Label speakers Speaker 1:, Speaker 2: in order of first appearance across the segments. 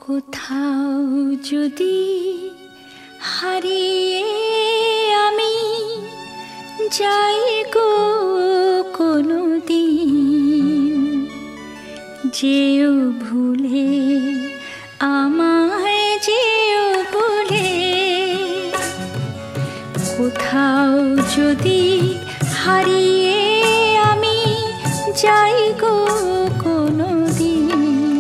Speaker 1: কোথাও যদি হারিয়ে আমি যাই গো কোনদিন, যেও ভুলে আমায় যেও বলে। কোথাও যদি হারিয়ে আমি যাই গো কোনদিন,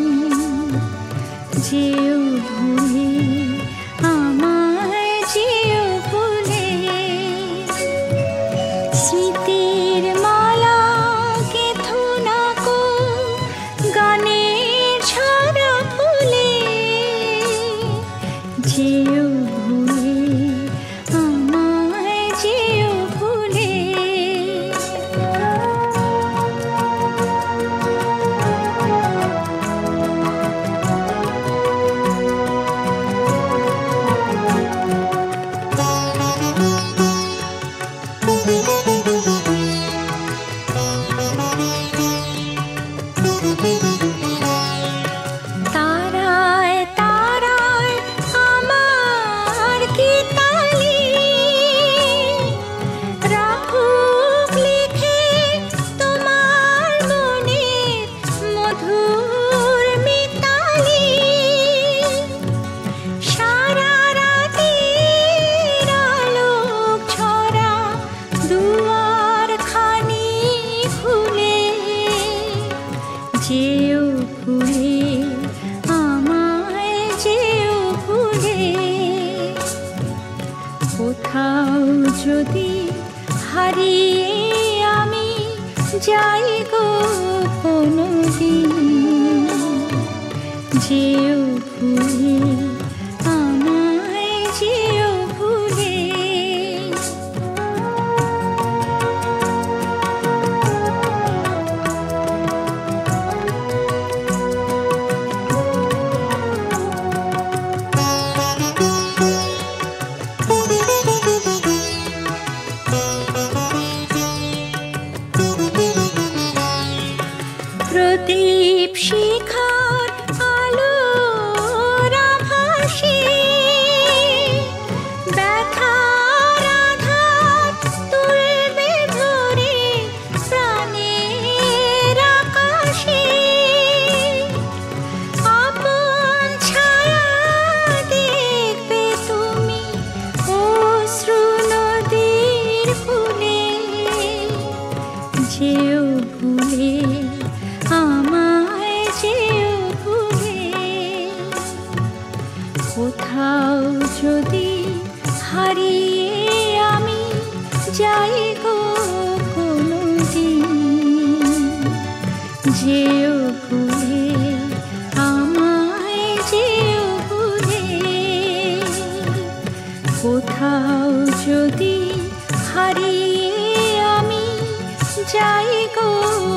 Speaker 1: যেও ভুলে আমায় যেও বলে। স্মৃতির মালা গেঁথো না গো গানের ছড়া ফুলে, যেও ভুলে আমায় যেও ভুলে। কোথাও যদি হারিয়ে আমি যাই গো কোনদিন, যেও ভুলে আমায় যেও ভুলে। প্রদীপ শিখার আলোর আভাসে ব্যথার আঘাত তুলবে ধরে প্রাণের আকাশে। আপন ছায়া দেখবে তুমি অশ্রু নদীর কূলে, যেও ভুলে আমায় যেও ভুলে। কোথাও যদি হারিয়ে আমি যাই গো কোনদিন, যেও ভুলে আমায় যেও ভুলে। কোথাও যদি হারিয়ে আমি যাই গো